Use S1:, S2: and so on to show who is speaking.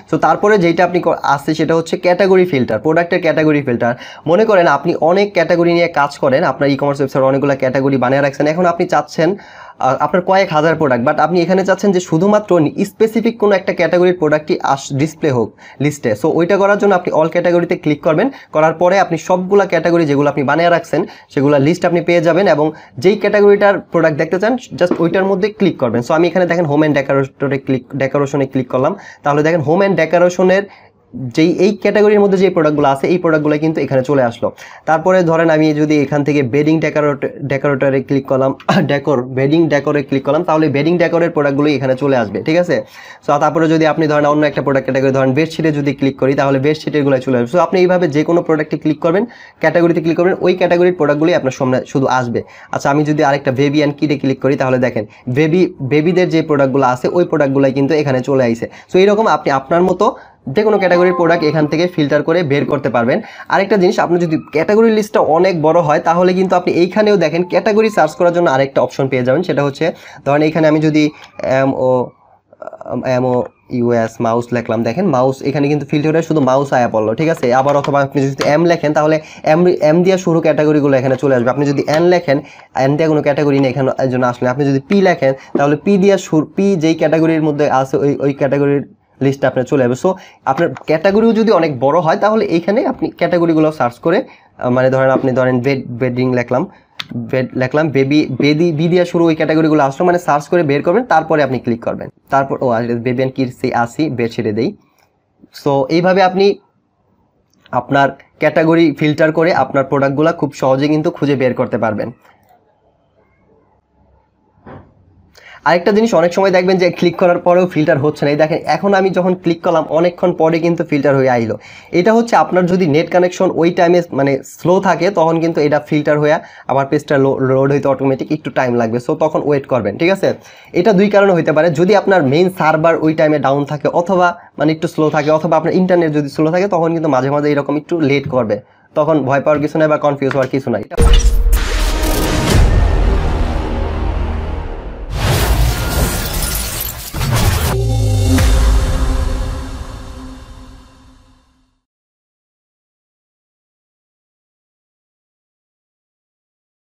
S1: So তারপরে যেটা আপনি আসছে সেটা হচ্ছে ক্যাটাগরি ফিল্টার, প্রোডাক্টের ক্যাটাগরি ফিল্টার। মনে করেন আপনি অনেক ক্যাটাগরি নিয়ে কাজ করেন, আপনার ই-কমার্স ওয়েবসাইটে অনেকগুলো ক্যাটাগরি বানিয়ে রাখছেন, এখন আপনি চাচ্ছেন আপনার কয়েক হাজার প্রোডাক্ট, বাট আপনি এখানে চাচ্ছেন যে শুধুমাত্র স্পেসিফিক কোনো একটা ক্যাটাগরির প্রোডাক্টই ডিসপ্লে হোক লিস্টে। সো ওইটা করার জন্য আপনি অল ক্যাটাগরিতে ক্লিক করবেন, করার পরে আপনি সবগুলা ক্যাটাগরি যেগুলো আপনি বানিয়ে রাখছেন সেগুলো লিস্ট আপনি পেয়ে যাবেন, এবং যেই ক্যাটাগরিটার প্রোডাক্ট দেখতে চান জাস্ট ওইটার মধ্যে ক্লিক করবেন। সো আমি এখানে দেখেন হোম অ্যান্ড ডেকোরেশনে ক্লিক করলাম, তাহলে দেখেন হোম অ্যান্ড ডেকোরেশনের যেই এই ক্যাটাগরির মধ্যে যে প্রোডাক্টগুলো আছে এই প্রোডাক্টগুলো কিন্তু এখানে চলে আসলো। তারপরে ধরেন আমি যদি এখান থেকে বেডিং ডেকোরেটরে ক্লিক করলাম, বেডিং ডেকোরে ক্লিক করলাম, তাহলে বেডিং ডেকোরের প্রোডাক্টগুলোই এখানে চলে আসবে, ঠিক আছে। সো তারপরে যদি আপনি ধরেন অন্য একটা প্রোডাক্ট ক্যাটাগরি ধরেন বেডশিটে যদি ক্লিক করি তাহলে বেডশিটেরগুলো চলে আসবে। সো আপনি এইভাবে যে কোনো প্রোডাক্টে ক্লিক করবেন, ক্যাটাগরিতে ক্লিক করবেন, ওই ক্যাটাগরির প্রোডাক্টগুলোই আপনার সামনে শুধু আসবে। আচ্ছা আমি যদি আরেকটা বেবি অ্যান্ড কিডে ক্লিক করি তাহলে দেখেন বেবিদের যে প্রোডাক্টগুলো আছে ওই প্রোডাক্টগুলোই কিন্তু এখানে চলে আসে। সো এইরকম আপনি আপনার মতো যে কোনো ক্যাটাগরির প্রোডাক্ট এখান থেকে ফিল্টার করে বের করতে পারবেন। আরেকটা জিনিস, আপনার যদি ক্যাটাগরি লিস্টটা অনেক বড় হয় তাহলে কিন্তু আপনি এইখানেও দেখেন ক্যাটাগরি সার্চ করার জন্য আরেকটা অপশন পেয়ে যাবেন, সেটা হচ্ছে ধরেন এইখানে আমি যদি MOUS মাউস লিখলাম, দেখেন মাউস এখানে কিন্তু ফিল্টারে শুধু মাউস আয়া পড়লো, ঠিক আছে। আবার অথবা আপনি যদি এম লেখেন তাহলে এম দিয়ে শুরু ক্যাটাগরিগুলো এখানে চলে আসবে। আপনি যদি এন লেখেন, এন দিয়ে কোনো ক্যাটাগরি নেই এখানে জন্য আসলে, আপনি যদি পি লেখেন তাহলে পি দিয়ে পি যেই ক্যাটাগরির মধ্যে আছে ওই ক্যাটাগরির লিস্টটা আপনার চলে যাবে। সো আপনার ক্যাটাগরিও যদি অনেক বড় হয় তাহলে এইখানে আপনি ক্যাটাগরিগুলো সার্চ করে, মানে ধরেন আপনি ধরেন বেডিং লিখলাম বি দিয়ে শুরু ওই ক্যাটাগরিগুলো আসলো, মানে সার্চ করে বের করবেন, তারপরে আপনি ক্লিক করবেন। তারপর বেবি অ্যান্ড কিডস আসি বেডশিটে দেই। সো এইভাবে আপনি আপনার ক্যাটাগরি ফিল্টার করে আপনার প্রোডাক্টগুলো খুব সহজে কিন্তু খুঁজে বের করতে পারবেন। আরেকটা জিনিস, অনেক সময় দেখবেন যে ক্লিক করার পরেও ফিল্টার হচ্ছে না। এই দেখেন এখন আমি যখন ক্লিক করলাম অনেকক্ষণ পরে কিন্তু ফিল্টার হয়ে আইলো। এটা হচ্ছে আপনার যদি নেট কানেকশন ওই টাইমে মানে স্লো থাকে তখন কিন্তু এটা ফিল্টার হয়ে আবার পেজটা লোড হইতে অটোমেটিক একটু টাইম লাগবে। সো তখন ওয়েট করবেন, ঠিক আছে। এটা দুই কারণে হতে পারে, যদি আপনার মেইন সার্ভার ওই টাইমে ডাউন থাকে অথবা মানে একটু স্লো থাকে, অথবা আপনার ইন্টারনেট যদি স্লো থাকে তখন কিন্তু মাঝে মাঝে এরকম একটু লেট করবে। তখন ভয় পাওয়ার কিছু নাই বা কনফিউজ হওয়ার কিছু নাই।